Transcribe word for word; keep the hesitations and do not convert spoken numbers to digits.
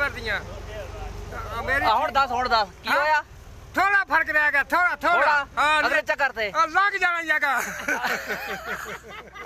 ਦੀਆਂ ਮੇਰੀ ਹੁਣ ਦੱਸ ਹੁਣ ਦੱਸ ਕੀ ਹੋਇਆ ਥੋੜਾ ਫਰਕ ਰਹਿ ਗਿਆ ਥੋੜਾ ਥੋੜਾ ਹਾਂ ਅਗਲੇ ਚੱਕਰ ਤੇ ਲੱਗ ਜਾਣਾ ਜਗਾ